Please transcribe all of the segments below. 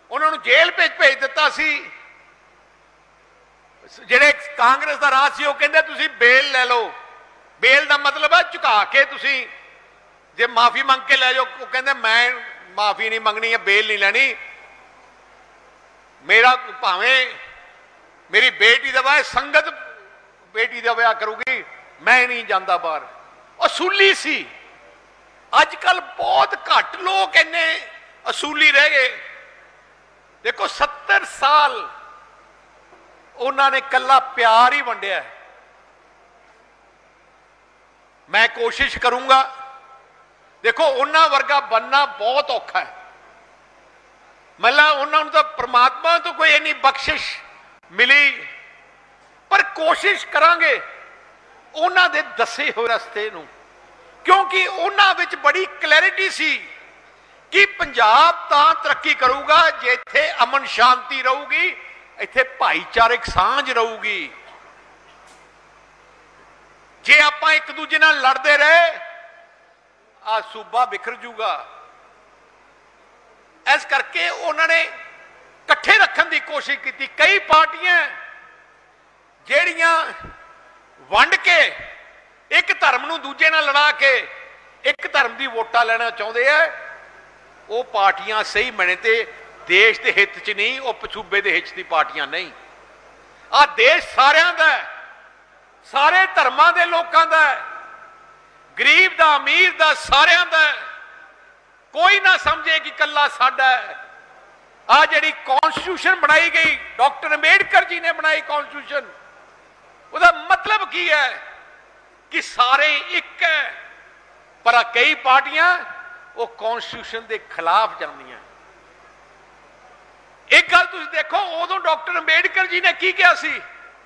उन्होंने जेल भेज दिता सी। जिहड़े कांग्रेस का राज सी, कहंदे तुसीं बेल लै लो। बेल का मतलब है झुका के तुसीं जे माफ़ी मंग के लै जाओ। कहंदे मैं माफ़ी नहीं मंगनी है, बेल नहीं लैनी। मेरा भावें मेरी बेटी का विआह, संगत बेटी का विआह करूगी, मैं नहीं जाता बाहर। असूली सी। अजकल बहुत घट लोग इन्ने असूली रह गए। देखो 70 साल उन्होंने कला प्यार ही वंडिया है। मैं कोशिश करूंगा, देखो उन्होंने वर्गा बनना बहुत औखा है। मतलब उन्होंने तो परमात्मा तो कोई इन्नी बख्शिश मिली, पर कोशिश करांगे उन्होंने दसे हुए रस्ते नूं, क्योंकि उन्होंने बड़ी क्लैरिटी सी कि पंजाब तां तरक्की करूगा जे इत्थे अमन शांति रहूगी, इत्थे भाईचारक सांझ रहूगी। जे आपां एक दूजे नाल लड़ते रहे आ सूबा बिखर जूगा। इस करके उन्होंने कट्ठे रखने की कोशिश की। कई पार्टियां जेड़ियां वंड के एक धर्म नूं दूजे नाल लड़ा के एक धर्म की वोटां लेना चाहते हैं, वो पार्टियां सही मने ते देश के हित च नहीं, वो पछूबे के हित की पार्टियां नहीं। आ देश सारियां दा है, सारे धर्मां दे लोकां दा है, गरीब दा अमीर दा सारियां दा है। कोई ना समझे कि कला साडा है। आ जिहड़ी कॉन्स्टिट्यूशन बनाई गई, डॉक्टर अंबेडकर जी ने बनाई कॉन्स्टिट्यूशन, उसका मतलब की है कि सारे एक है। पर कई पार्टियां वो कॉन्स्टिट्यूशन के खिलाफ जांदियां। एक गल तुसीं देखो, उदों डॉक्टर अंबेडकर जी ने की कहा सी,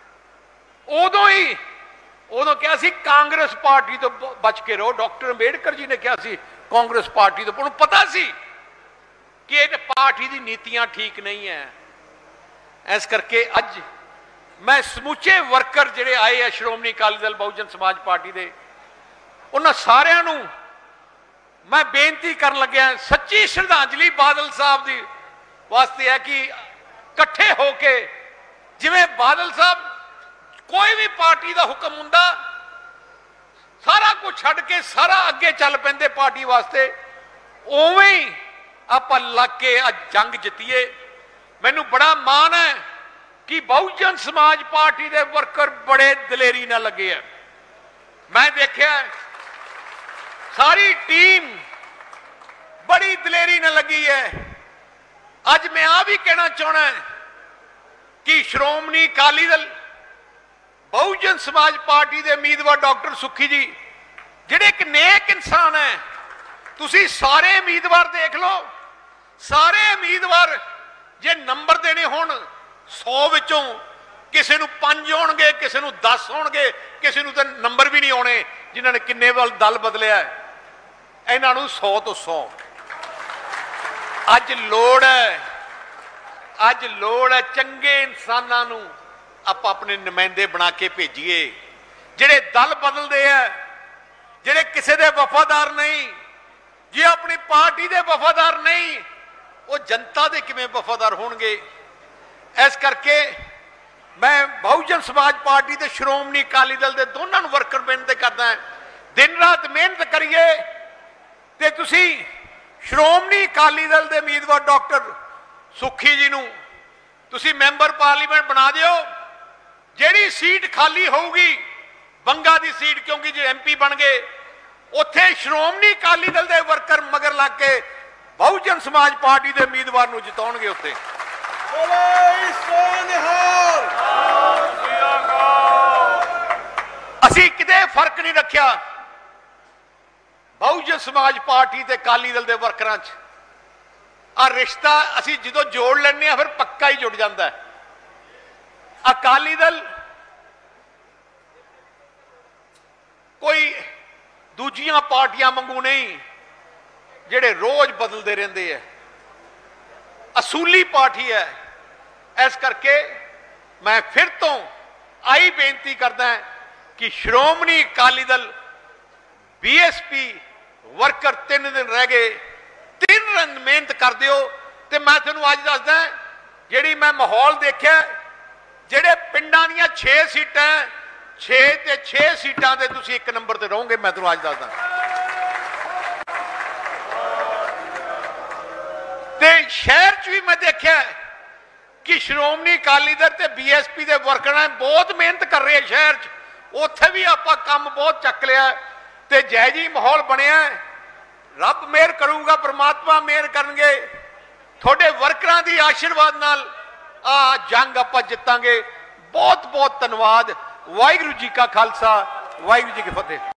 उदों कहा सी कांग्रेस पार्टी तो बच के रहो। डॉक्टर अंबेडकर जी ने कहा सी कांग्रेस पार्टी तो, उन्होंने पता सी कि ये पार्टी की नीतियां ठीक नहीं है। इस करके अज मैं समूचे वर्कर जिहड़े आए हैं श्रोमणी अकाली दल बहुजन समाज पार्टी के, उन्होंने सारिਆਂ ਨੂੰ मैं बेनती कर लग्या, सच्ची श्रद्धांजलि बादल साहब की वास्ते है कि कट्ठे होके, जिवें बादल साहब कोई भी पार्टी का हुक्म हुंदा सारा कुछ छड्ड के सारा अगे चल पैंदे पार्टी वास्ते, उवें ही आपां लग के अज जंग जितीए। मैनू बड़ा मान है कि बहुजन समाज पार्टी के वर्कर बड़े दलेरी नाल लगे हैं। मैं देखा सारी टीम बड़ी दलेरी नाल लगी है। अज मैं आ भी कहना चाहना कि श्रोमणी अकाली दल बहुजन समाज पार्टी के उम्मीदवार डॉक्टर सुखी जी जिहड़े एक नेक इंसान है, तुसी सारे उम्मीदवार देख लो। सारे उम्मीदवार जे नंबर देने होण 100 विचों किसी नूं 5 होणगे, किसी नूं 10 होणगे, किसी नूं तां नंबर भी नहीं आने जिन्हां ने किन्ने वाल दल बदलिया है। इन्हां नूं 100 तो 100 अज लोड़ है। अज लोड़ है चंगे इंसानां नूं आपां अपने नुमाइंदे बना के भेजीए। जिहड़े दल बदलते हैं, जिहड़े किसी दे वफादार नहीं, जे अपनी पार्टी दे वफादार नहीं, वो जनता दे किवें वफादार होणगे। इस करके मैं बहुजन समाज पार्टी ते श्रोमणी अकाली दल दे दोनों वर्कर बेनती करदा है, दिन रात मेहनत करिए ते तुसी श्रोमणी अकाली दल दे उम्मीदवार डॉक्टर सुखी जी नूं तुसी मैंबर पार्लीमेंट बना दिओ। जिहड़ी सीट खाली होगी बंगा दी सीट, क्योंकि जो MP बन गए उत्थे श्रोमणी अकाली दल दे वर्कर मगर लग के बहुजन समाज पार्टी के उम्मीदवार नूं जिताउणगे। उत्ते असीं किते फर्क नहीं रखिया बहुजन समाज पार्टी ते अकाली दल दे वर्करां च। आ रिश्ता असीं जदों जोड़ लैंदे आ फिर पक्का ही जुड़ जाता है। अकाली दल कोई दूजियां पार्टियां वांगू नहीं जिहड़े रोज बदलते रहंदे है, असूली पार्टी है। इस करके मैं फिर तो आई बेनती करदा कि श्रोमणी अकाली दल BSP वर्कर 3 दिन रह गए, 3 दिन मेहनत कर दिओ ਤੇ ਮੈਂ ਤੁਹਾਨੂੰ ਅੱਜ ਦੱਸਦਾ ਜਿਹੜੀ ਮੈਂ ਮਾਹੌਲ ਦੇਖਿਆ, ਜਿਹੜੇ ਪਿੰਡਾਂ ਦੀਆਂ 6 ਸੀਟਾਂ 6 ਤੇ 6 ਸੀਟਾਂ ਤੇ ਤੁਸੀਂ 1 ਨੰਬਰ ਤੇ ਰਹੋਗੇ। ਮੈਂ ਤੁਹਾਨੂੰ ਅੱਜ ਦੱਸਦਾ ਤੇ ਸ਼ਹਿਰ 'ਚ ਵੀ ਮੈਂ ਦੇਖਿਆ ਕਿ ਸ਼੍ਰੋਮਣੀ ਅਕਾਲੀ ਦਲ ਤੇ ਬੀਐਸਪੀ ਦੇ ਵਰਕਰਾਂ ਬਹੁਤ ਮਿਹਨਤ ਕਰ ਰਹੇ ਸ਼ਹਿਰ 'ਚ, ਉੱਥੇ ਵੀ ਆਪਾਂ ਕੰਮ ਬਹੁਤ ਚੱਕ ਲਿਆ ਤੇ ਜੈ ਜੀ ਮਾਹੌਲ ਬਣਿਆ। ਰੱਬ ਮਿਹਰ ਕਰੂਗਾ, ਪ੍ਰਮਾਤਮਾ ਮਿਹਰ ਕਰਨਗੇ, ਤੁਹਾਡੇ ਵਰਕਰਾਂ ਦੀ ਆਸ਼ੀਰਵਾਦ ਨਾਲ ਆ ਜੰਗ ਆਪਾਂ ਜਿੱਤਾਂਗੇ। ਬਹੁਤ ਬਹੁਤ ਧੰਨਵਾਦ। ਵਾਹਿਗੁਰੂ ਜੀ ਕਾ ਖਾਲਸਾ, ਵਾਹਿਗੁਰੂ ਜੀ ਕੀ ਫਤਿਹ।